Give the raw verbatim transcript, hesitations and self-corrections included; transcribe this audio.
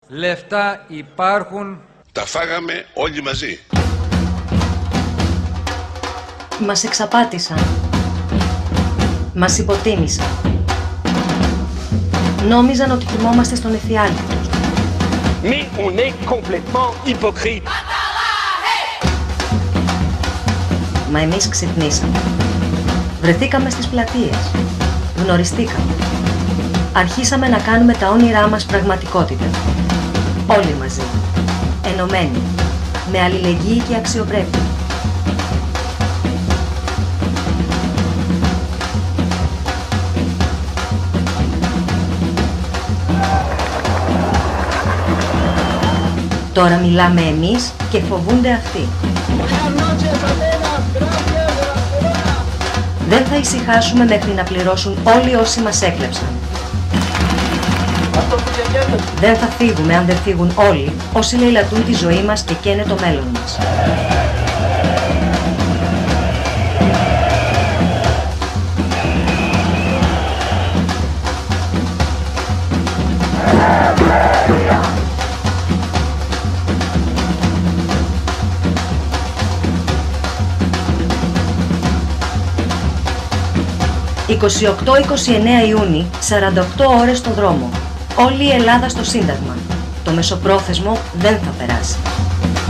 Λεφτά υπάρχουν. Τα φάγαμε όλοι μαζί. Μας εξαπάτησαν. Μας υποτίμησαν. Νόμιζαν ότι κοιμόμαστε στον εφιάλτη τους. Mais on est complètement hypocrite. Μα εμείς ξυπνήσαμε. Βρεθήκαμε στις πλατείες. Γνωριστήκαμε. Αρχίσαμε να κάνουμε τα όνειρά μας πραγματικότητα. Όλοι μαζί. Ενωμένοι. Με αλληλεγγύη και αξιοπρέπεια. Τώρα μιλάμε εμείς και φοβούνται αυτοί. Δεν θα ησυχάσουμε μέχρι να πληρώσουν όλοι όσοι μας έκλεψαν. Δεν θα φύγουμε αν δεν φύγουν όλοι όσοι λαιλατούν τη ζωή μας και καίνε το μέλλον μας. είκοσι οκτώ με είκοσι εννέα Ιούνιου, σαράντα οκτώ ώρες στο δρόμο. Όλη η Ελλάδα στο Σύνταγμα. Το μεσοπρόθεσμο δεν θα περάσει.